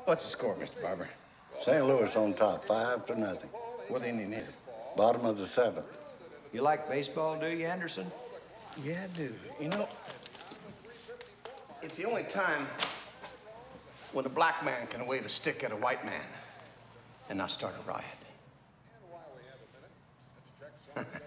What's the score, Mr. Barber? St. Louis on top, 5-0. What inning is it? Bottom of the 7th. You like baseball, do you, Anderson? Yeah, I do. You know, it's the only time when a black man can wave a stick at a white man and not start a riot.